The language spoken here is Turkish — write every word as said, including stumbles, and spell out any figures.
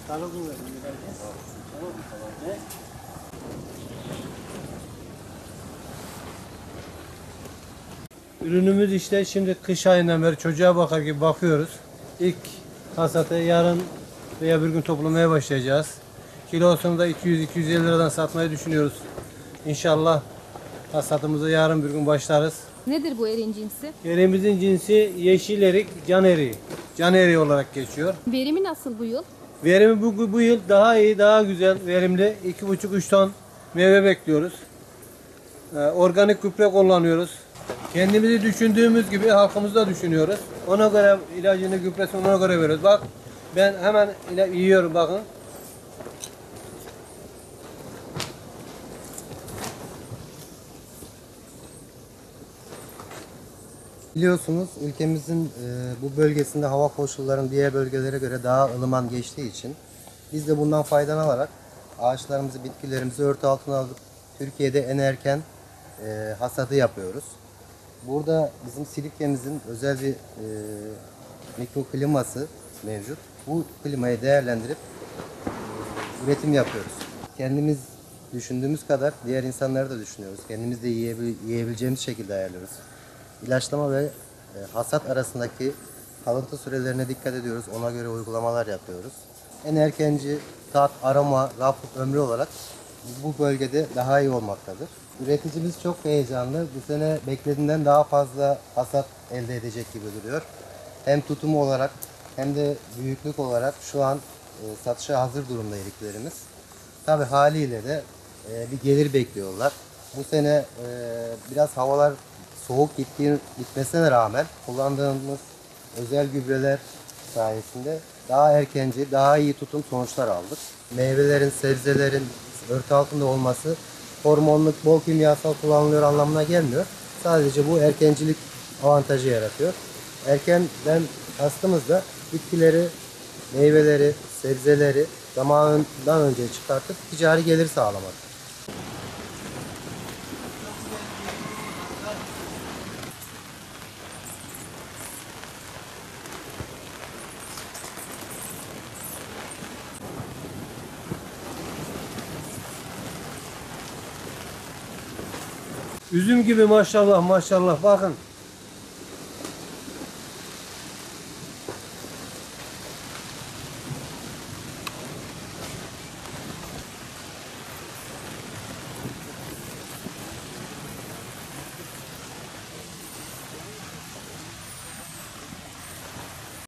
Ürünümüz işte şimdi kış ayından beri çocuğa bakar gibi bakıyoruz. İlk hasatı yarın veya bir gün toplamaya başlayacağız. Kilosunu da iki yüz iki yüz elli liradan satmayı düşünüyoruz. İnşallah hasatımıza yarın bir gün başlarız. Nedir bu erin cinsi? Eriğimizin cinsi yeşil erik, can eriği. Can eriği olarak geçiyor. Verimi nasıl bu yıl? Verimi bu, bu yıl daha iyi, daha güzel, verimli. iki buçuk üç ton meyve bekliyoruz. Ee, organik gübre kullanıyoruz. Kendimizi düşündüğümüz gibi halkımızı da düşünüyoruz. Ona göre ilacını, gübresini ona göre veriyoruz. Bak ben hemen yiyorum bakın. Biliyorsunuz ülkemizin e, bu bölgesinde hava koşullarının diğer bölgelere göre daha ılıman geçtiği için biz de bundan faydalanarak ağaçlarımızı, bitkilerimizi örtü altına alıp Türkiye'de en erken e, hasadı yapıyoruz. Burada bizim Silifke'mizin özel bir e, mikrokliması mevcut. Bu klimayı değerlendirip e, üretim yapıyoruz. Kendimiz düşündüğümüz kadar diğer insanları da düşünüyoruz. Kendimiz de yiyebil yiyebileceğimiz şekilde ayarlıyoruz. İlaçlama ve e, hasat arasındaki kalıntı sürelerine dikkat ediyoruz. Ona göre uygulamalar yapıyoruz. En erkenci tat, aroma, raf ömrü olarak bu bölgede daha iyi olmaktadır. Üreticimiz çok heyecanlı. Bu sene beklediğinden daha fazla hasat elde edecek gibi duruyor. Hem tutumu olarak hem de büyüklük olarak şu an e, satışa hazır durumda eriklerimiz. Tabii haliyle de e, bir gelir bekliyorlar. Bu sene e, biraz havalar soğuk gittiği, gitmesine rağmen kullandığımız özel gübreler sayesinde daha erkenci, daha iyi tutum sonuçlar aldık. Meyvelerin, sebzelerin örtü altında olması hormonluk, bol kimyasal kullanılıyor anlamına gelmiyor. Sadece bu erkencilik avantajı yaratıyor. Erkenden kastımız da bitkileri, meyveleri, sebzeleri zamanından önce çıkartıp ticari gelir sağlamak. Üzüm gibi maşallah maşallah bakın.